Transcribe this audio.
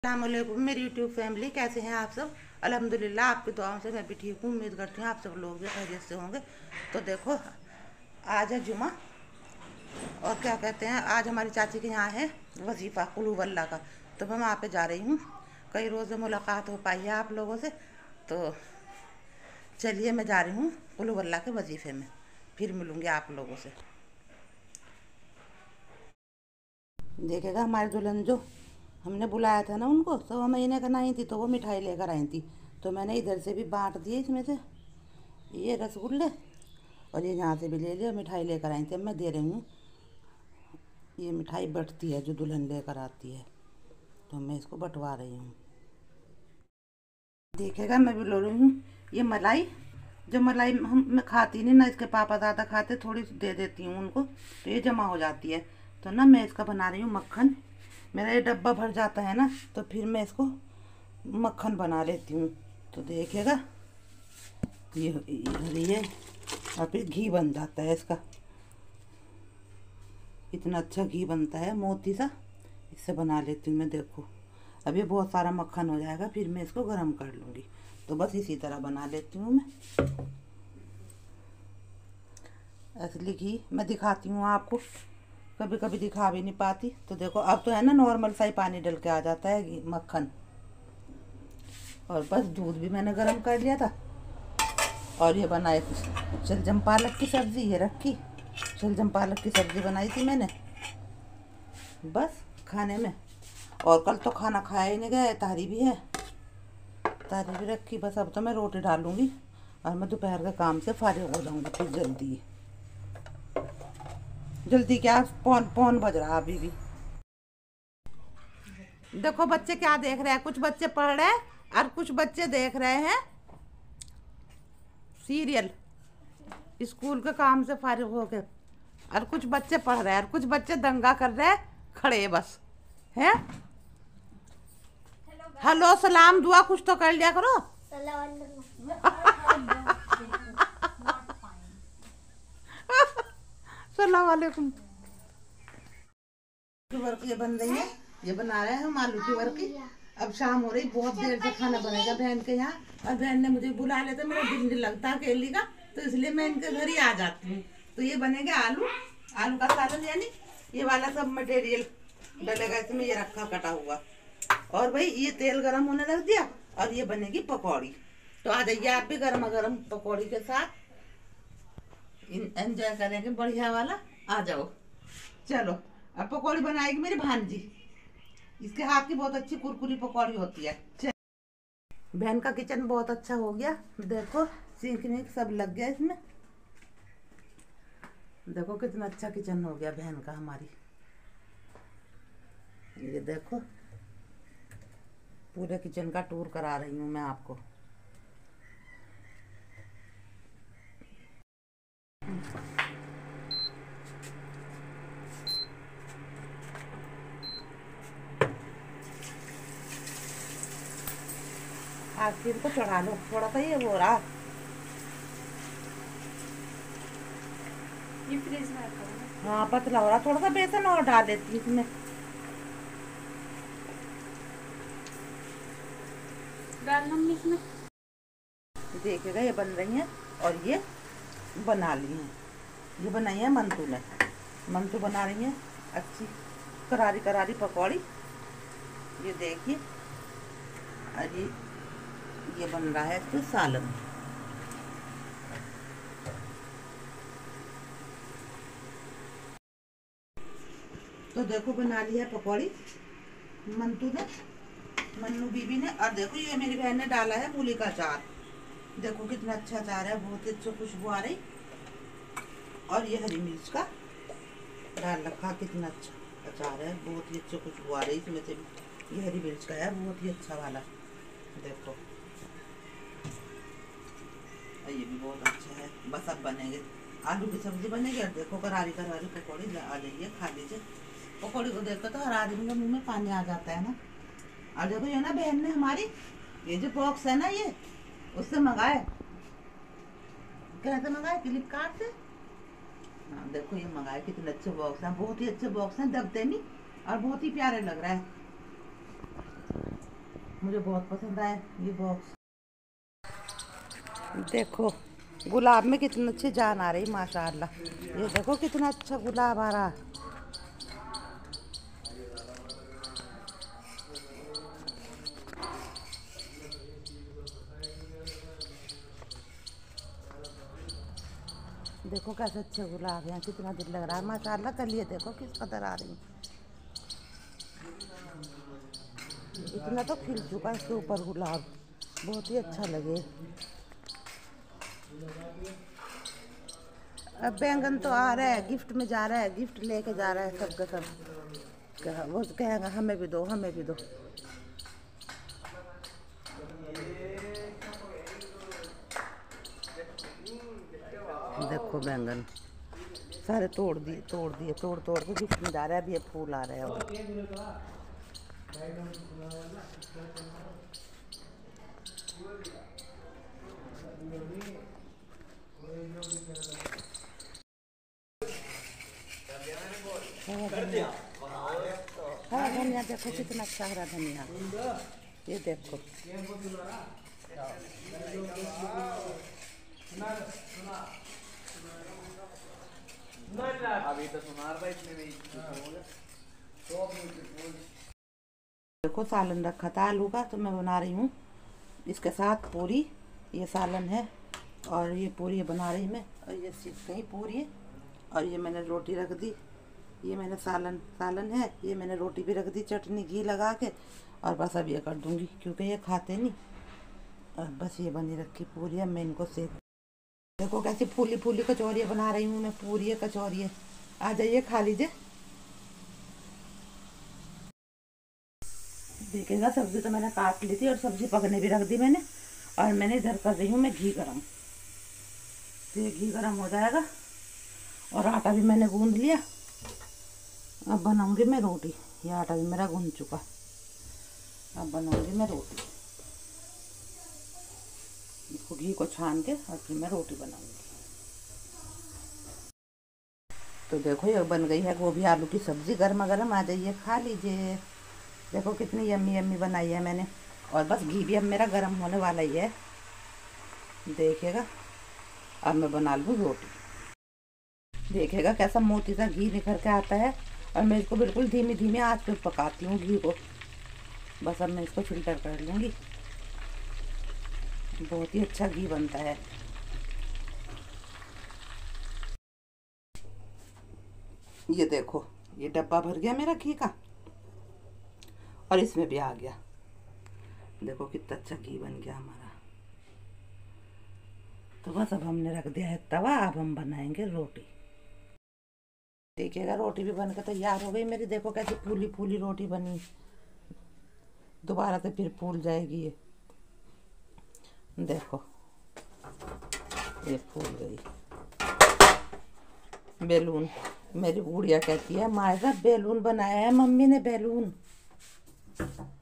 अस्सलामुअलैकुम मेरी YouTube family, कैसे हैं आप सब। अल्हम्दुलिल्लाह आपकी दुआओं से मैं भी ठीक हूँ। उम्मीद करती हूँ आप सब लोग भी खैरियत से होंगे। तो देखो, आज है जुमा और क्या कहते हैं, आज हमारी चाची के यहाँ है वजीफ़ा कुलू वल्लाह का। तो मैं वहाँ पे जा रही हूँ। कई रोज़ मुलाकात हो पाई है आप लोगों से, तो चलिए मैं जा रही हूँ कुलू वल्लाह के वजीफ़े में, फिर मिलूँगी आप लोगों से। देखेगा हमारी दुल्हन जो हमने बुलाया था ना, उनको 1.25 महीने का नहीं थी, तो वो मिठाई लेकर आई थी। तो मैंने इधर से भी बांट दिए, इसमें से ये रसगुल्ले, और ये यहाँ से भी ले लिया। मिठाई लेकर आई थी, अब मैं दे रही हूँ। ये मिठाई बंटती है जो दुल्हन लेकर आती है, तो मैं इसको बंटवा रही हूँ। देखेगा मैं भी ले रही हूँ ये मलाई। जो मलाई मैं खाती नहीं ना, इसके पापा ज़्यादा खाते, थोड़ी सी दे देती हूँ उनको, तो ये जमा हो जाती है। तो ना मैं इसका बना रही हूँ मक्खन। मेरा ये डब्बा भर जाता है ना, तो फिर मैं इसको मक्खन बना लेती हूँ। तो देखिएगा ये और फिर घी बन जाता है इसका। इतना अच्छा घी बनता है मोती सा, इससे बना लेती हूँ मैं। देखो अभी बहुत सारा मक्खन हो जाएगा, फिर मैं इसको गर्म कर लूँगी। तो बस इसी तरह बना लेती हूँ मैं। असली घी मैं दिखाती हूँ आपको, कभी कभी दिखा भी नहीं पाती। तो देखो अब तो है ना, नॉर्मल सा ही पानी डल के आ जाता है घी मक्खन। और बस दूध भी मैंने गर्म कर लिया था। और ये बनाए शलजम पालक की सब्ज़ी, ये रखी शलजम पालक की सब्ज़ी बनाई थी मैंने बस खाने में। और कल तो खाना खाया ही नहीं गया, तारी भी है, तारी भी रखी। बस अब तो मैं रोटी डालूँगी और मैं दोपहर के काम से फारिग हो जाऊँगी फिर जल्दी। जल्दी क्या, पौन बज रहा अभी भी। देखो बच्चे क्या देख रहे हैं, कुछ बच्चे पढ़ रहे हैं और कुछ बच्चे देख रहे हैं सीरियल, स्कूल के काम से फारिग हो के। और कुछ बच्चे पढ़ रहे हैं और कुछ बच्चे दंगा कर रहे हैं खड़े बस हैं। हेलो सलाम दुआ कुछ तो कर लिया करो। सलाम वालेकुम। वर्क ये बन रही है, ये बना रहे हैं हम आलू की वर्की। अब शाम हो रही, बहुत देर से खाना बनेगा बहन के यहाँ, और बहन ने मुझे बुला लेते, मेरा दिल नहीं लगता अकेली का, तो इसलिए मैं इनके घर ही आ जाती हूँ। तो ये बनेगा आलू का सालन, यानी ये वाला सब मटेरियल डलेगा इसमें, ये रखा कटा हुआ। और भाई ये तेल गरम होने लग दिया, और ये बनेगी पकौड़ी। तो आ जाइए आप भी गर्मा गर्म पकौड़ी के साथ एंजॉय करेंगे बढ़िया वाला। आ जाओ चलो। अब पकौड़ी बनाएगी मेरी भांजी, इसके हाथ की बहुत अच्छी कुरकुरी पकौड़ी होती है। बहन का किचन बहुत अच्छा हो गया, देखो सिंक विंक सब लग गया इसमें। देखो कितना अच्छा किचन हो गया बहन का हमारी। ये देखो पूरे किचन का टूर करा रही हूँ मैं आपको। आज फिर को चढ़ा लो, थोड़ा सा ये हो रहा, ये फ्रिज में रखा है। हाँ पतला हो रहा, थोड़ा सा बेसन और डाल देती इसमें। डालना इसमें। देखिएगा ये बन रही हैं, और ये बना ली हैं, ये बनाई है मंतू ने। मंतू बना रही हैं अच्छी करारी करारी पकौड़ी, ये देखिए। और ये बन रहा है इसमें सालन। तो देखो बना ली है पकौड़ी मंतू ने, मन्नू बीबी ने। और देखो ये मेरी बहन ने डाला है मूली का अचार, देखो कितना अच्छा अचार है, बहुत ही अच्छी खुशबू आ रही। और ये हरी मिर्च का डाल रखा, कितना अच्छा अचार है, बहुत ही अच्छी खुशबू आ रही इसमें से भी। ये हरी मिर्च का है, बहुत ही अच्छा वाला, देखो। और ये भी बहुत अच्छा है। बस अब बनेंगे आलू की सब्जी बनेगी, और देखो करारी करारी पकौड़ी। आ जाइए खा लीजिए। पकौड़ी को देखकर तो हर आदमी के मुँह में पानी आ जाता है ना। और देखो ये ना बहन ने हमारी, ये जो बॉक्स है ना, ये उससे मंगाए। कैसे मंगाए? फ्लिपकार्ट से। हाँ देखो ये मंगाए, कितने अच्छे बॉक्स हैं, बहुत ही अच्छे बॉक्स हैं, दबते नहीं और बहुत ही प्यारे लग रहा है। मुझे बहुत पसंद आया ये बॉक्स। देखो गुलाब में कितनी अच्छी जान आ रही माशाल्लाह। ये देखो कितना अच्छा गुलाब आ रहा। देखो कैसे अच्छे गुलाब हैं, कितना दिल लग रहा है माशाल्लाह। कलिए देखो किस कदर आ रही। इतना तो खिल चुका है इसके ऊपर गुलाब, बहुत ही अच्छा लगे। अब बैंगन तो आ रहा है, गिफ्ट में जा रहा है, गिफ्ट लेके जा रहा है सबका सब। वो कहेगा हमें भी दो, हमें भी दो। देखो बैंगन सारे तोड़ दिए, तोड़ तोड़ के गिफ्ट में जा रहा है। अभी ये फूल आ रहे हैं और हरा धनिया देखो कितना अच्छा हरा धनिया। ये देखो अभी तो सुनार भाई इसमें भी देखो सालन रखा था आलू का, तो मैं बना रही हूँ इसके साथ पूरी। ये सालन है और ये पूरी बना रही मैं, और ये सीख गई पूरी। और ये मैंने रोटी रख दी, ये मैंने सालन है, ये मैंने रोटी भी रख दी चटनी घी लगा के। और बस अब ये कर दूँगी क्योंकि ये खाते नहीं। और बस ये बनी रखी पूरी, अब मैं इनको सेक। देखो कैसी फूली फूली कचौरियाँ बना रही हूँ मैं, पूरी है कचौरी है। आ जाइए खा लीजिए। देखिएगा सब्जी तो मैंने काट ली थी और सब्जी पकने भी रख दी मैंने। और मैंने इधर कर रही हूँ मैं घी गरम। तो ये घी गरम हो जाएगा और आटा भी मैंने गूंद लिया। अब बनाऊंगी मैं रोटी। ये आटा भी मेरा गूंद चुका, अब बनाऊंगी मैं रोटी। इसको घी को छान के और फिर मैं रोटी बनाऊंगी। तो देखो ये बन गई है गोभी आलू की सब्जी, गर्मा गर्म। आ जाइए खा लीजिए। देखो कितनी यम्मी यम्मी बनाई है मैंने। और बस घी भी अब मेरा गर्म होने वाला ही है, देखिएगा। अब मैं बना लूँ रोटी। देखिएगा कैसा मोटी सा घी निखर के आता है। और मैं इसको बिल्कुल धीमी धीमी आंच पे पकाती हूँ घी को। बस अब मैं इसको फिल्टर कर लूँगी। बहुत ही अच्छा घी बनता है। ये देखो ये डब्बा भर गया मेरा घी का और इसमें भी आ गया। देखो कितना अच्छा घी बन गया हमारा। तो बस अब हमने रख दिया है तवा, अब हम बनाएंगे रोटी। देखिएगा रोटी भी बनकर तैयार हो गई मेरी। देखो कैसी फूली फूली रोटी बनी, दोबारा से फिर फूल जाएगी ये। देखो ये फूल गई। बैलून, मेरी गुड़िया कहती है मायरा बैलून बनाया है मम्मी ने, बैलून।